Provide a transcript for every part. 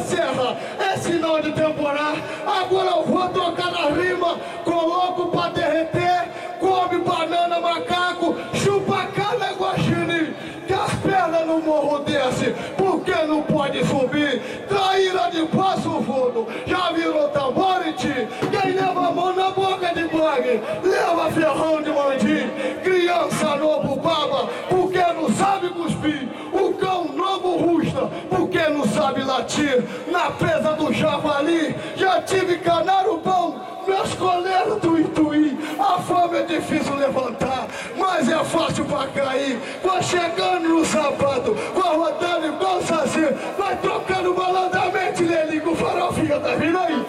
serra, é sinal de temporar. Agora eu vou tocar na rima, coloco pra derreter, come banana, macaco, chupa cana, guaxinim, que as pernas no morro desce, porque não pode subir. Traíra de Passo Fundo, já virou tambor em ti. Quem leva a mão na boca de bang, leva ferrão de mandim. Criança novo baba, porque não sabe cuspir. O cão novo rusta, porque não sabe latir. Na presa do javali, já tive canário bom, meus colegas do Ituí. A fama é difícil levantar, mas é fácil pra cair. Vou chegando no sapato, vou rodando igual saci, vai trocando malandramente, Lelico, farofinha, tá vindo aí?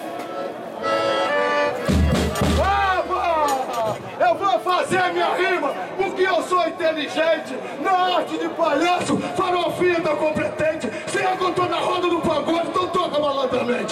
Eu vou fazer minha rima, porque eu sou inteligente. Na arte de palhaço, farofinha tá competente. Se eu tô na roda do pagode, então toca malandramente.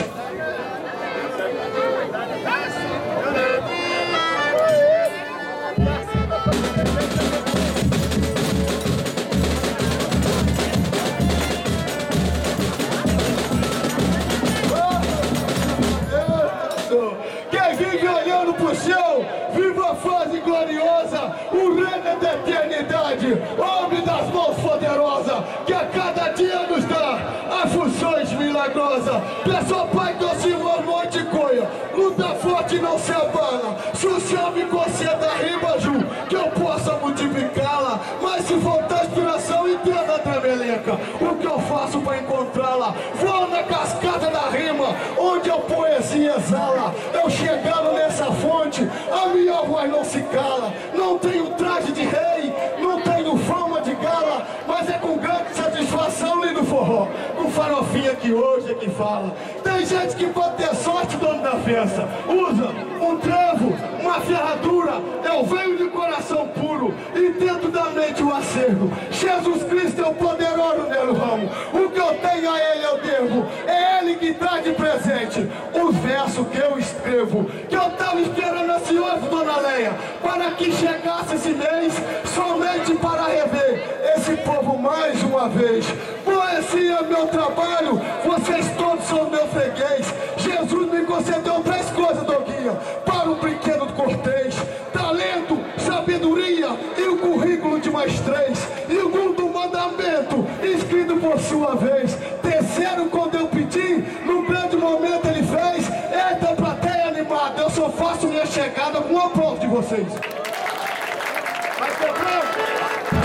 Quem vive olhando pro céu, viva a fase gloriosa, o reino da eternidade, homem das mãos poderosas, que a cada dia nos dá as funções milagrosas. Peço Pai que eu sirva a noite coia, luta forte não se abala. Se o Senhor me conceda a rima, Ju, que eu possa multiplicá-la. Mas se faltar inspiração, entenda a tremeleca, o que eu faço pra encontrá-la. Vou na cascata da rima, onde a poesia exala. Eu chegando nessa fonte, a minha voz não se cala. Não tenho traje de rei, não tenho fama de gala, mas é com grande satisfação lindo forró, com farofinha que hoje é que fala. Tem gente que pode ter sorte, dono da festa, usa um trevo, uma ferradura. Eu venho de coração puro e dentro da mente o acervo. Jesus Cristo é o poderoso Nero Ramo, o que eu tenho a ele eu devo. É ele que traz de presente os versos que eu escrevo, que eu tava esperando ansioso, dona Leia, para que chegasse esse mês, somente para rever esse povo mais uma vez. Poesia é meu trabalho, vocês todos são meu freguês. Jesus me concedeu 3 coisas, Doguinha, para o brinquedo do cortês: talento, sabedoria e o currículo de mais 3. Segundo mandamento, escrito por sua vez. Terceiro, quando eu pedi, num grande momento ele fez. Eita, plateia animada, eu só faço minha chegada com o aplauso de vocês. Vai quebrando.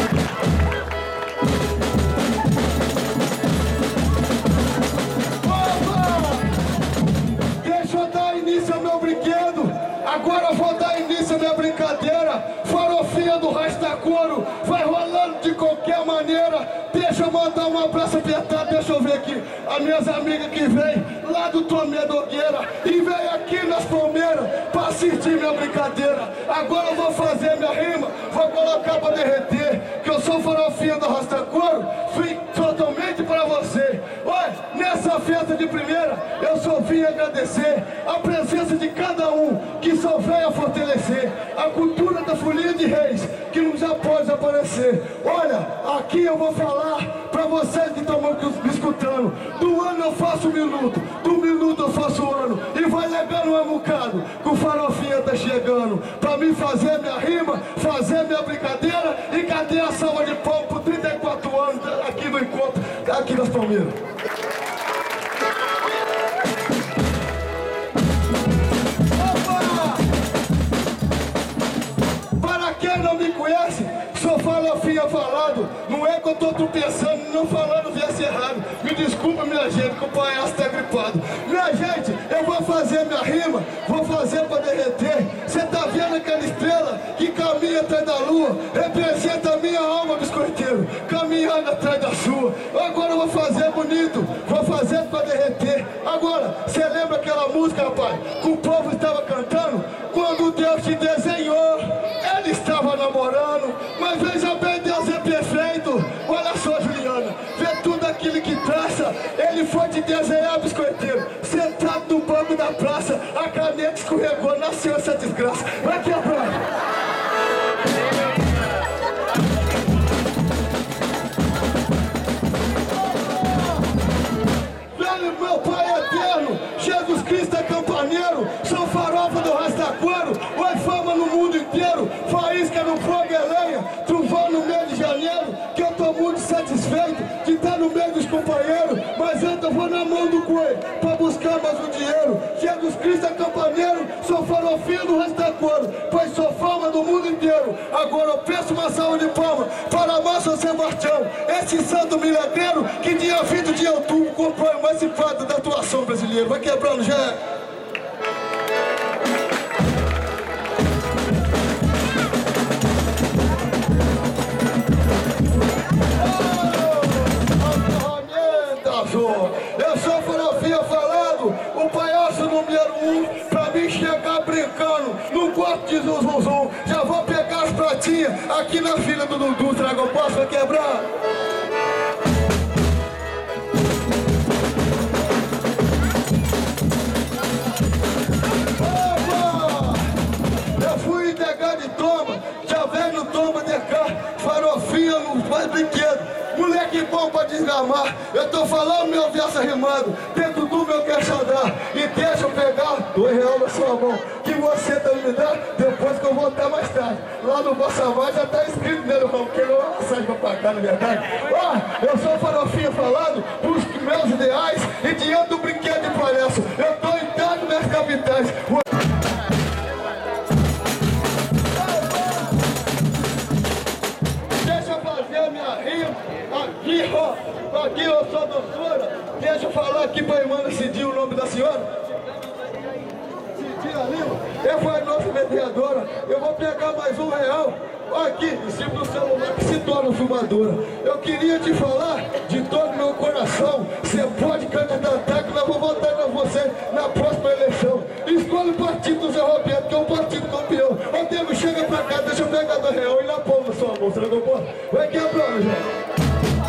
Agora eu vou dar início à minha brincadeira. Farofinha do Rastacoro vai rolando de qualquer maneira. Deixa eu mandar um abraço apertado, deixa eu ver aqui as minhas amigas que vêm lá do Tomé Dogueira e vem aqui nas Palmeiras pra assistir minha brincadeira. Agora eu vou fazer minha rima, vou colocar pra derreter, que eu sou farofinha do Rastacoro, fui totalmente pra você. Olha, nessa festa de primeira eu só vim agradecer a presença de cada um que só veio a fortalecer a cultura da Folia de Reis, que nos após aparecer. Olha, aqui eu vou falar pra vocês que estão me escutando. Do ano eu faço minuto, do minuto eu faço ano, e vai legando um bocado que o farofinha tá chegando pra mim fazer minha rima, fazer minha brincadeira. E cadê a salva de palmas por 34 anos aqui no encontro, aqui nas Palmeiras? Não me conhece, sou farofinha falado. Não é que eu tô tropeçando, não falando verso errado. Me desculpa, minha gente, que o palhaço tá gripado. Minha gente, eu vou fazer minha rima, vou fazer pra derreter. Cê tá vendo aquela estrela que caminha atrás da lua? Representa a minha alma, biscoiteiro, caminhando atrás da sua. Agora eu vou fazer bonito, vou fazer pra derreter. Agora, cê lembra aquela música, rapaz, que o povo estava cantando? Quando Deus te desenhou, ele estava namorando. Mas veja bem, Deus é perfeito. Olha só, Juliana, vê tudo aquilo que traça. Ele foi te desenhar, biscoiteiro, sentado no banco da praça. A caneta escorregou, nasceu essa desgraça. Vai quebrar. Meu pai Janeiro, sou farofinha do Restacoro, pois sou fama do mundo inteiro. Agora eu peço uma salva de palmas para Márcio Sebastião, esse santo milagreiro que dia 20 de outubro comprou emancipado da atuação brasileira. Vai quebrando, já. Eu sou farofinha falando, o palhaço número 1, pra mim chegar brincando no quarto de zum. Já vou pegar as pratinhas aqui na fila do Dudu, será que eu posso quebrar? Opa! Eu fui entregar de toma, já vem no toma de cá, farofinha no faz brinquedo. Moleque bom pra desgamar, eu tô falando meu verso rimando, dentro do meu queixo andar, e deixa eu pegar R$2 na sua mão, que você também me dá, depois que eu voltar mais tarde. Lá no Bossa Vai já tá escrito nele, irmão, que não é uma passagem pra pagar, na verdade. Eu sou farofinha falando pros meus ideais, e diante do brinquedo de palhaço, eu tô entrando nas capitais. Aqui eu sou doutora, deixa eu falar aqui pra irmã decidir o nome da senhora. Cidinha Lima, eu fui a nossa vereadora, eu vou pegar mais R$1. Aqui, em cima do celular que se torna fumadora. Eu queria te falar de todo meu coração, você pode candidatar que nós vamos votar com você na próxima eleição. Escolha o partido do Zé Roberto, que é o partido campeão. Ô Deus, chega pra cá, deixa eu pegar R$2 e na palma da sua mão, será que eu posso? Vai quebrando, gente.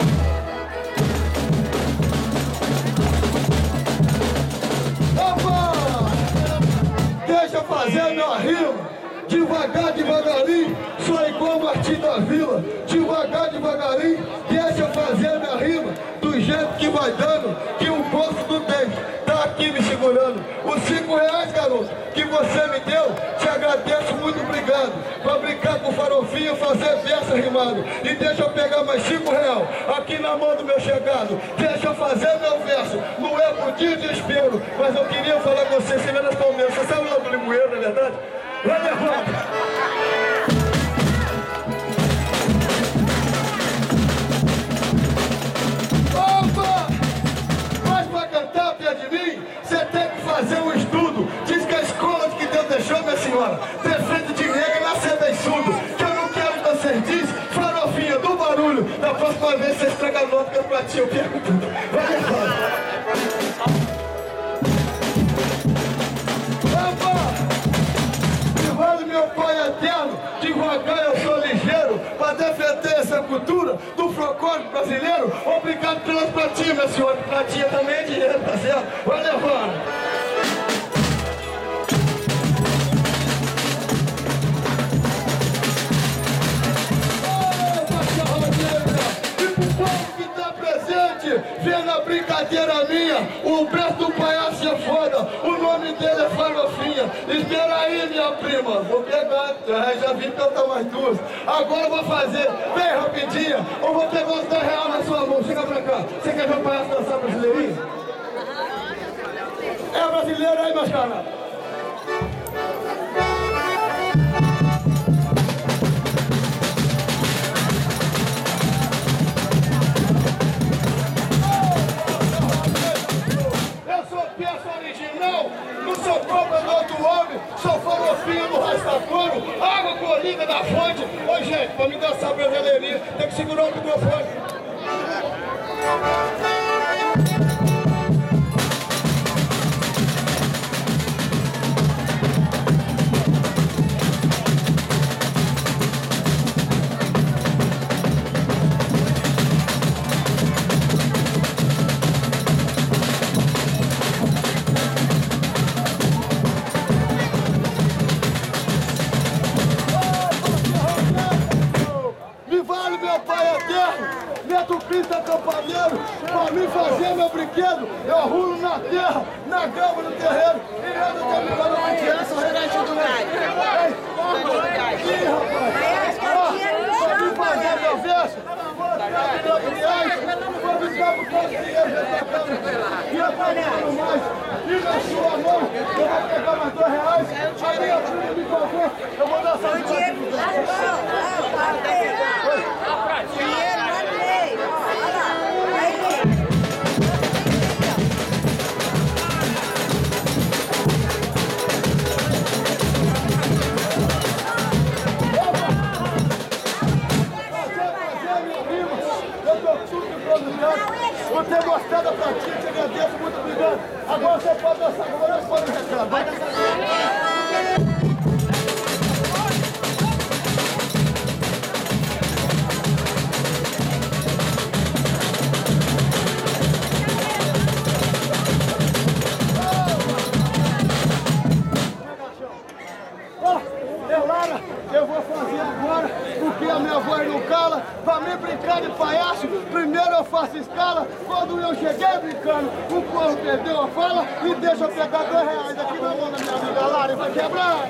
Deixa eu fazer minha rima, devagar, devagarinho, sou igual Martim da Vila, devagar, devagarinho, deixa eu fazer minha rima, do jeito que vai dando, que o bolso do dente tá aqui me segurando. Os R$5, garoto, que você me deu, te agradeço, muito obrigado, pra brincar com farofinha, fazer verso rimado, e deixa eu pegar mais R$5 aqui na mão do meu chegado, deixa eu fazer meu verso, não é por desespero, mas eu queria falar com você, você vê nas Palmeiras, você sabe o nome do Limoeiro, não é verdade? Vai levar! Opa! Mas pra cantar perto de mim, você tem que fazer um estudo. Diz que a escola que Deus deixou, minha senhora, defende de negra e nascer bem surdo. Que eu não quero que você diz, farofinha do barulho. Da próxima vez você estraga a nota que eu pra ti, eu perco tudo. Vai levar! Meu pai eterno, devagar eu sou ligeiro, para defender essa cultura do folclore brasileiro. Obrigado pelas pratinhas, minha senhora, pratinha também é dinheiro, tá certo? Vai levando. Vê na brincadeira minha, o braço do palhaço é foda, o nome dele é farofinha. Espera aí, minha prima, vou pegar, já vi que eu tô mais duas. Agora eu vou fazer, bem rapidinho, eu vou pegar os R$2 na sua mão, chega pra cá. Você quer ver o palhaço dançar brasileirinho? É brasileiro aí, meus caras? Sou cobra do outro homem, sou farofinha do Rastafaro, água colhida da fonte. Ô gente, pra me dançar brasileirinha, tem que segurar o microfone. Pra mim fazer meu brinquedo, eu rulo na terra, na grama, no terreno, e eu não tô ligando a mentira, sou regatinho do lado. Ih, rapaz! Pra mim fazer meu verso, vou atrás de R$9, acabo todo o dinheiro da tua câmera. E eu tô ganhando mais. E na sua mão, eu vou pegar mais R$2. A minha filha me pagou. Eu vou dar essa dinheiro. Por ter mostrado a pratinha, te agradeço, muito obrigado. Agora você pode dançar, agora você pode reclamar. Vai dançar. Eu vou fazer agora porque a minha voz não cala. Pra me brincar de palhaço, primeiro eu faço escala. Quando eu cheguei brincando, o povo perdeu a fala. E deixa eu pegar R$2 aqui na mão da minha amiga Lara e vai quebrar.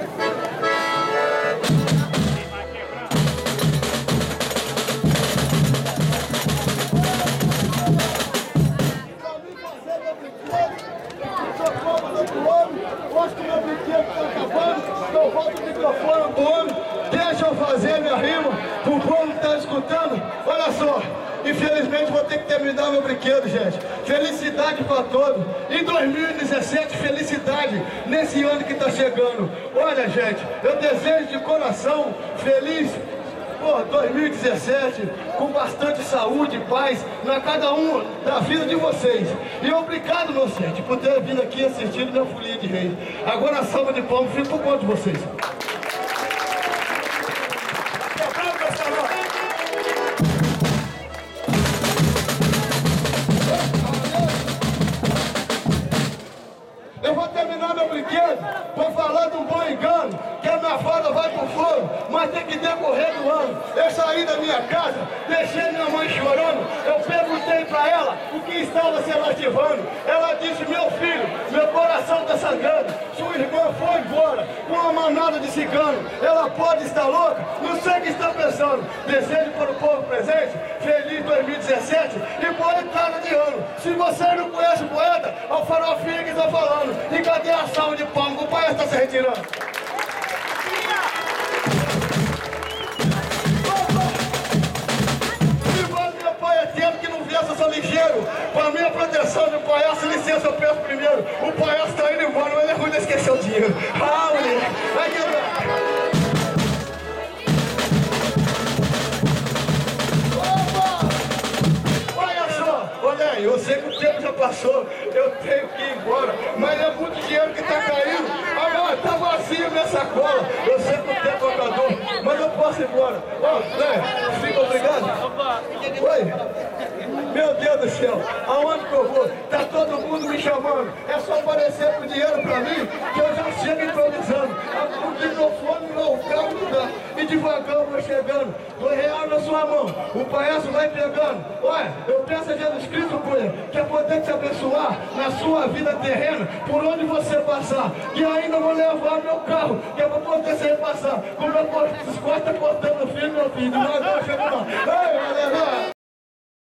Acho que o meu brinquedo está acabando, eu volto o microfone pro homem. Deixa eu fazer minha rima pro povo que está escutando. Olha só, infelizmente vou ter que terminar meu brinquedo, gente. Felicidade para todos. Em 2017, felicidade nesse ano que está chegando. Olha, gente, eu desejo de coração feliz. 2017, com bastante saúde e paz na cada um da vida de vocês. E obrigado, meu gente, por ter vindo aqui assistir minha folia de reis. Agora a salva de palmas fica por conta de vocês. Eu vou terminar meu brinquedo, vou falar de um bom engano, que a minha fada vai pro fogo, mas tem que decorrer do ano. Eu saí da minha casa, deixei minha mãe chorando, eu perguntei pra ela o que estava se relativando. Ela disse: meu filho, meu coração tá sangrando, sua irmã foi embora com uma manada de cigano. Ela pode estar louca, não sei o que está pensando. Desejo para o povo presente, feliz 2017 e boa entrada de ano. Se você não conhece o poeta, é o Farofinha que está falando. E cadê a salva de palmas? O pai está se retirando. Igual meu pai é tempo que não viesse, eu sou ligeiro. Para minha proteção de palhaço, licença, eu peço primeiro. O palhaço está indo embora, mas ele é ruim de esquecer o dinheiro. Ah, moleque, vai quebrar. Eu sei que o tempo já passou, eu tenho que ir embora, mas é muito dinheiro que está caindo. Agora está vazio minha sacola. Eu sei que o tempo acabou, mas eu posso ir embora. Fica obrigado. Oi? Meu Deus do céu, aonde que eu vou? Tá todo mundo me chamando. É só aparecer com dinheiro pra mim que eu já chego improvisando. O microfone não, o carro não dá. E devagar eu vou chegando. R$2 na sua mão, o palhaço vai pegando. Olha, eu peço a Jesus Cristo, Cunha, que é poder te abençoar na sua vida terrena, por onde você passar. E ainda vou levar meu carro, que é pra poder se repassar. Com meu costas cortando o filho, meu filho. Nós vamos chegar lá.